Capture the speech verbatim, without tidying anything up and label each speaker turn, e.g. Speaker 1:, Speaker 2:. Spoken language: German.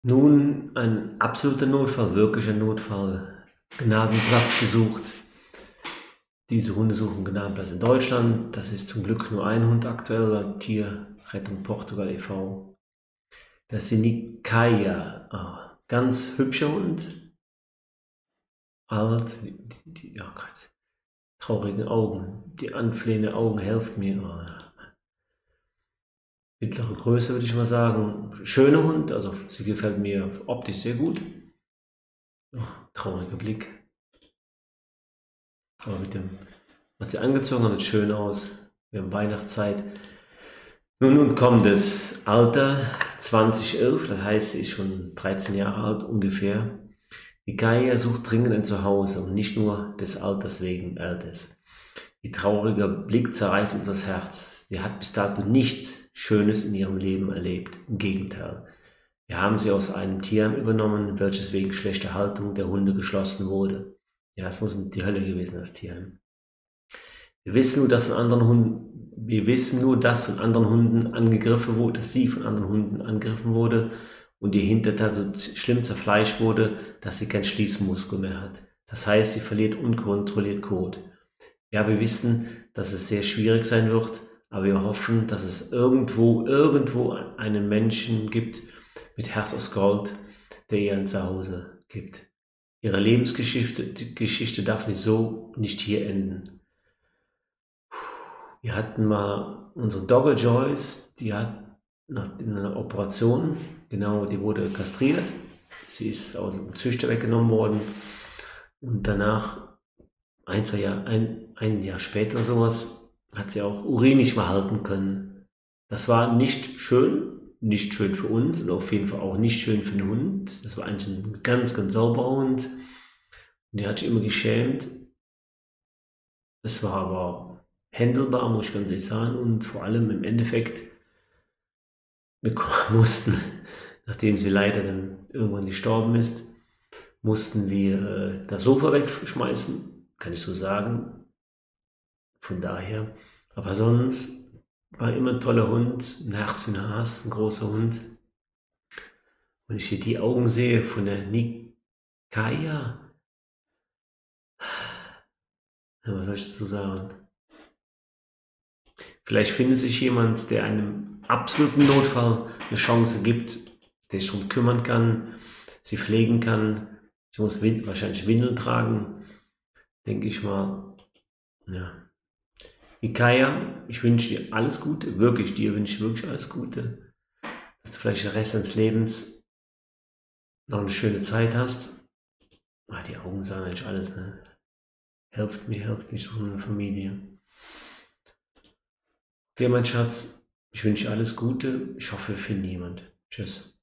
Speaker 1: Nun ein absoluter Notfall, wirklich ein Notfall. Gnadenplatz gesucht. Diese Hunde suchen Gnadenplatz in Deutschland. Das ist zum Glück nur ein Hund aktuell bei Tierrettung Portugal e V. Das ist die Nikaya. Ah, ganz hübscher Hund. Alt. Die, die, oh Gott. Traurige Augen. Die anflehenden Augen helfen mir. Oh, mittlere Größe würde ich mal sagen. Schöner Hund. Also sie gefällt mir optisch sehr gut. Oh, trauriger Blick. Aber mit dem, was sie angezogen haben, sieht schön aus. Wir haben Weihnachtszeit. Nun, nun kommt das Alter zwanzig elf, das heißt, sie ist schon dreizehn Jahre alt ungefähr. Die Gaia sucht dringend ein Zuhause und nicht nur des Alters wegen Alters. Ihr trauriger Blick zerreißt uns das Herz. Sie hat bis dato nichts Schönes in ihrem Leben erlebt. Im Gegenteil. Wir haben sie aus einem Tierheim übernommen, welches wegen schlechter Haltung der Hunde geschlossen wurde. Ja, es muss die Hölle gewesen, das Tierheim. Wir wissen nur, dass von anderen Hunden, wir wissen nur, dass von anderen Hunden angegriffen wurde, dass sie von anderen Hunden angegriffen wurde und ihr Hinterteil so schlimm zerfleischt wurde, dass sie keinen Schließmuskel mehr hat. Das heißt, sie verliert unkontrolliert Kot. Ja, wir wissen, dass es sehr schwierig sein wird, aber wir hoffen, dass es irgendwo, irgendwo einen Menschen gibt mit Herz aus Gold, der ihr ein Zuhause gibt. Ihre Lebensgeschichte Geschichte darf nicht so nicht hier enden. Wir hatten mal unsere Dogge Joyce, die hat nach einer Operation, genau, die wurde kastriert. Sie ist aus dem Züchter weggenommen worden und danach, ein, zwei Jahre, ein, ein Jahr später oder sowas, hat sie auch Urin nicht mehr halten können. Das war nicht schön, nicht schön für uns und auf jeden Fall auch nicht schön für den Hund. Das war eigentlich ein ganz, ganz sauberer Hund. Und die hat sich immer geschämt. Es war aber handelbar, muss ich ganz ehrlich sagen. Und vor allem im Endeffekt, wir mussten, nachdem sie leider dann irgendwann gestorben ist, mussten wir äh, das Sofa wegschmeißen, kann ich so sagen. Von daher, aber sonst war immer ein toller Hund, ein Herz wie ein Has, ein großer Hund. Wenn ich hier die Augen sehe von der Nikaya, ja, was soll ich dazu sagen? Vielleicht findet sich jemand, der einem absoluten Notfall eine Chance gibt, der sich darum kümmern kann, sie pflegen kann. Ich muss win wahrscheinlich Windeln tragen, denke ich mal. Ja. Nikaya, ich wünsche dir alles Gute, wirklich, dir wünsche ich wirklich alles Gute, dass du vielleicht den Rest deines Lebens noch eine schöne Zeit hast. Ah, die Augen sagen eigentlich alles, ne? Helft mir, helft mich, so eine Familie. Okay, mein Schatz, ich wünsche dir alles Gute. Ich hoffe, wir finden jemand. Tschüss.